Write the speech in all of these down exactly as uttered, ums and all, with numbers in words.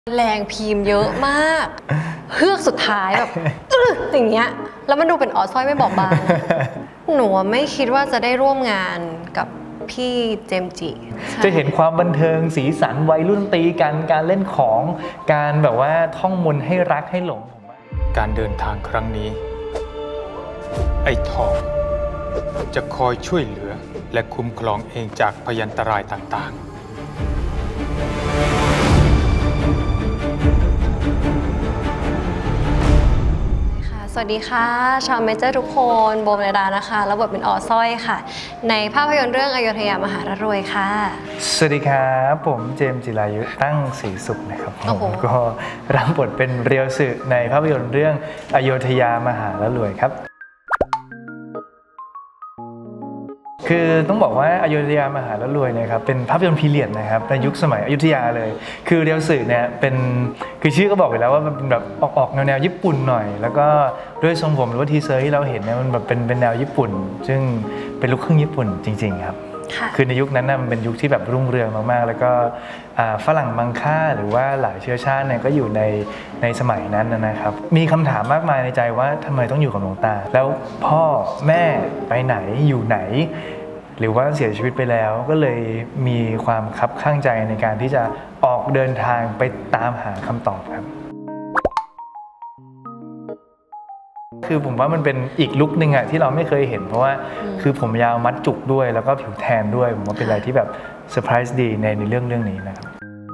แรงพิมพ์เยอะมากเฮือกสุดท้ายแบบอย่างเงี้ยแล้วมันดูเป็นออสร้อยไม่บอบบางหนูไม่คิดว่าจะได้ร่วมงานกับพี่เจมจิจะเห็นความบันเทิงสีสันวัยรุ่นตีกันการเล่นของการแบบว่าท่องมนต์ให้รักให้หลงการเดินทางครั้งนี้ไอ้ทองจะคอยช่วยเหลือและคุ้มครองเองจากพยันตรายต่างๆสวัสดีค่ะชาวเมเจอร์ทุกคนโบเมลดานะคะรับบทเป็นออสร้อยค่ะในภาพยนตร์เรื่องอโยธยามหารรวยค่ะสวัสดีครับผมเจมส์จิรายุตั้งศรีสุขนะครับผมก็รับบทเป็นเรียวสึในภาพยนตร์เรื่องอโยธยามหารรวยครับคือต้องบอกว่าอโยธยามหารรวยนะครับเป็นภาพยนตร์พีเรียดนะครับในยุคสมัยอยุธยาเลยคือเรียวสึเนี่ยเป็นคือชื่อก็บอกอยู่แล้วว่ามันเป็นแบบออกๆแนวๆญี่ปุ่นหน่อยแล้วก็ด้วยทรงผมหรือว่าทีเซอร์ที่เราเห็นเนี่ยมันแบบเป็นเป็นแนวญี่ปุ่นซึ่งเป็นลูกครึ่งญี่ปุ่นจริงๆครับคือในยุคนั้นนะมันเป็นยุคที่แบบรุ่งเรืองมากๆแล้วก็ฝรั่งมังค่าหรือว่าหลายเชื้อชาติเนี่ยก็อยู่ในในสมัยนั้นนะครับมีคำถามมากมายในใจว่าทำไมต้องอยู่กับหลวงตาแล้วพ่อแม่ไปไหนอยู่ไหนหรือว่าเสียชีวิตไปแล้วก็เลยมีความคับข้างใจในการที่จะออกเดินทางไปตามหาคำตอบครับคือผมว่ามันเป็นอีกลุคหนึ่งอะที่เราไม่เคยเห็นเพราะว่าคือผมยาวมัดจุกด้วยแล้วก็ผิวแทนด้วยผมว่าเป็นอะไรที่แบบเซอร์ไพรส์ดีในในเรื่องเรื่องนี้นะครับ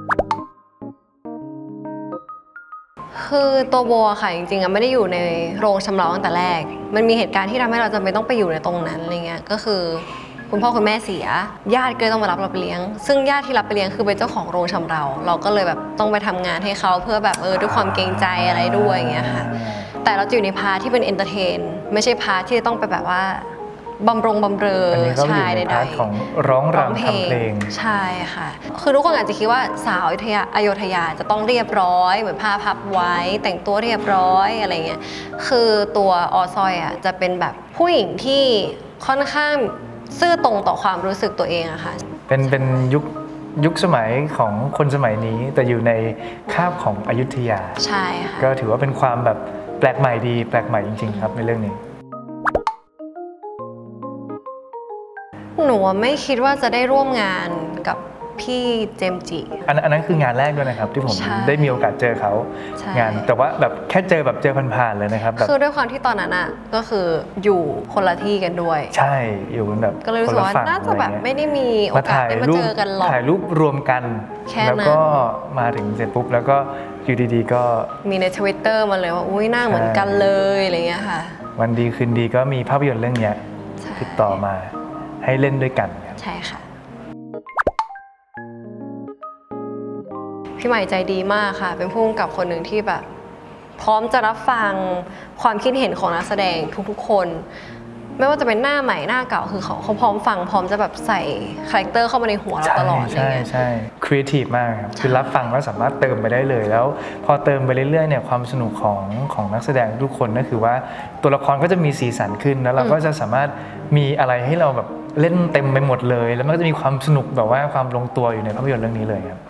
คือตัวโบค่ะจริงๆไม่ได้อยู่ในโรงชำเราตั้งแต่แรกมันมีเหตุการณ์ที่ทำให้เราจำเป็นต้องไปอยู่ในตรงนั้นอะไรเงี้ยก็คือคุณพ่อคุณแม่เสียญาติก็เลยต้องมารับเราไปเลี้ยงซึ่งญาติที่รับไปเลี้ยงคือเป็นเจ้าของโรงชำเราเราก็เลยแบบต้องไปทำงานให้เขาเพื่อแบบเออด้วยความเกรงใจอะไรด้วยอย่างเงี้ยค่ะแต่เราจะอยู่ในพาร์ทที่เป็นเอนเตอร์เทนไม่ใช่พาร์ทที่ต้องไปแบบว่าบำรงบำเรอชายใดๆของร้องรำทำเพลงใช่ค่ะคือทุกคนอาจจะคิดว่าสาวอยุธยาอโยธยาจะต้องเรียบร้อยเหมือนผ้าพับไว้แต่งตัวเรียบร้อยอะไรเงี้ยคือตัวออซอยอ่ะจะเป็นแบบผู้หญิงที่ค่อนข้างซื่อตรงต่อความรู้สึกตัวเองอะค่ะเป็นเป็นยุคยุคสมัยของคนสมัยนี้แต่อยู่ในคาบของอยุธยาใช่ค่ะก็ถือว่าเป็นความแบบแปลกใหม่ดีแปลกใหม่จริงๆครับในเรื่องนี้หนูไม่คิดว่าจะได้ร่วมงานกับพี่เจมจิอันอันนั้นคืองานแรกด้วยนะครับที่ผมได้มีโอกาสเจอเขางานแต่ว่าแบบแค่เจอแบบเจอผ่านๆเลยนะครับคือด้วยความที่ตอนนั้นอ่ะก็คืออยู่คนละที่กันด้วยใช่อยู่กันแบบก็เลยรู้สึกว่าน่าจะแบบไม่ได้มีโอกาสได้มาเจอกันหรอกถ่ายรูปรวมกันแล้วก็มาถึงเสร็จปุ๊บแล้วก็อยู่ดีๆก็มีใน ทวิตเตอร์ มาเลยว่าอุ้ยหน้าเหมือนกันเลยอะไรเงี้ยค่ะวันดีคืนดีก็มีภาพยนตร์เรื่องนี้ติดต่อมาให้เล่นด้วยกันใช่ค่ะพี่ใหม่ใจดีมากค่ะเป็นผู้กำกับคนหนึ่งที่แบบพร้อมจะรับฟังความคิดเห็นของนักแสดงทุกๆคนไม่ว่าจะเป็นหน้าใหม่หน้าเก่าคือเขาเขาพร้อมฟังพร้อมจะแบบใส่คาแรคเตอร์เข้ามาในหัวเราตลอดอะไรเงี้ยใช่ใช่ครีเอทีฟมากครับคือรับฟังแล้วสามารถเติมไปได้เลยแล้วพอเติมไปเรื่อยๆเนี่ยความสนุกของของนักแสดงทุกคนก็คือว่าตัวละครก็จะมีสีสันขึ้นแล้วเราก็จะสามารถมีอะไรให้เราแบบเล่นเต็มไปหมดเลยแล้วมันก็จะมีความสนุกแบบว่าความลงตัวอยู่ในภาพยนตร์เรื่องนี้เลยครับ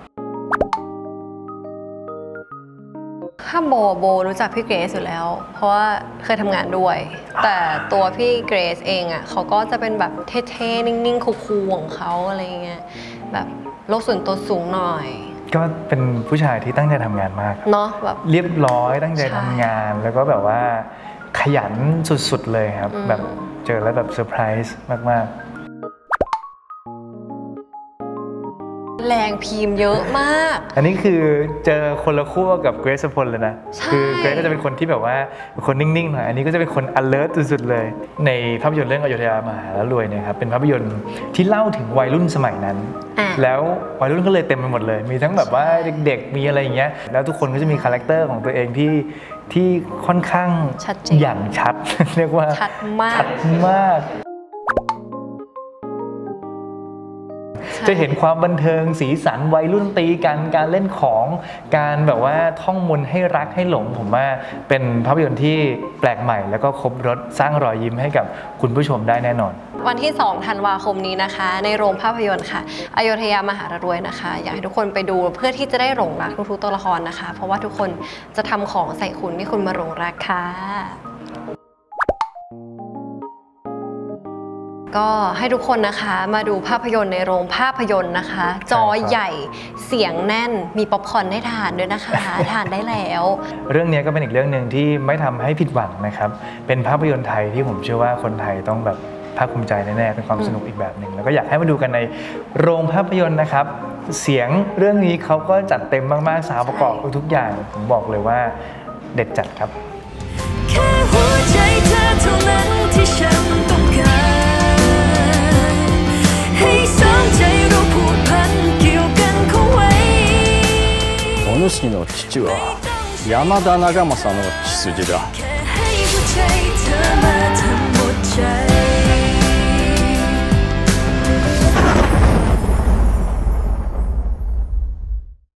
ถ้าโบโบรู้จักพี่เกรซอยู่แล้วเพราะว่าเคยทำงานด้วยแต่ตัวพี่เกรซเองอ่ะเขาก็จะเป็นแบบเท่ๆนิ่งๆคูลๆของเขาอะไรเงี้ยแบบโลกส่วนตัวสูงหน่อยก็เป็นผู้ชายที่ตั้งใจทำงานมากเนาะแบบเรียบร้อยตั้งใจทำงานแล้วก็แบบว่าขยันสุดๆเลยครับแบบเจอแล้วแบบเซอร์ไพรส์มากๆแรงพิมพ์เยอะมากอันนี้คือเจอคนละขั้วกับเกรซพลเลยนะคือเกรซก็จะเป็นคนที่แบบว่าคนนิ่งๆหน่อยอันนี้ก็จะเป็นคน alert สุดๆเลยในภาพยนตร์เรื่องอโยธยามหารรวยเนี่ยครับเป็นภาพยนตร์ที่เล่าถึงวัยรุ่นสมัยนั้นแล้ววัยรุ่นก็เลยเต็มไปหมดเลยมีทั้งแบบว่าเด็กๆมีอะไรอย่างเงี้ยแล้วทุกคนก็จะมีคาแรคเตอร์ของตัวเองที่ที่ค่อนข้างอย่างชัดเรียกว่าชัดมากชัดมากจะเห็นความบันเทิงสีสันวัยรุ่นตีกันการเล่นของการแบบว่าท่องมนต์ให้รักให้หลงผมว่าเป็นภาพยนตร์ที่แปลกใหม่แล้วก็ครบรสสร้างรอยยิ้มให้กับคุณผู้ชมได้แน่นอนวันที่สองธันวาคมนี้นะคะในโรงภาพยนตร์ค่ะอโยธยามหารวยนะคะอยากให้ทุกคนไปดูเพื่อที่จะได้หลงรักทุกๆตัวละครนะคะเพราะว่าทุกคนจะทำของใส่คุณที่คุณมาหลงรักค่ะก็ให้ทุกคนนะคะมาดูภาพยนตร์ในโรงภาพยนตร์นะคะจอใหญ่เสียงแน่นมีป๊อปคอร์นให้ทานด้วยนะคะทานได้แล้วเรื่องนี้ก็เป็นอีกเรื่องหนึ่งที่ไม่ทำให้ผิดหวังนะครับเป็นภาพยนตร์ไทยที่ผมเชื่อว่าคนไทยต้องแบบภาคภูมิใจแน่ๆเป็นความสนุกอีกแบบหนึ่งแล้วก็อยากให้มาดูกันในโรงภาพยนตร์นะครับเสียงเรื่องนี้เขาก็จัดเต็มมากๆสาวประกอบทุกอย่างผมบอกเลยว่าเด็ดจัดครับแค่หัวใจเธอเท่านั้นที่ฉันต้องการให้สองใจเราผูกพันเกี่ยวกันเข้าไว้お主の父は山田長政の血筋だแค่ให้หัวใจเธอมา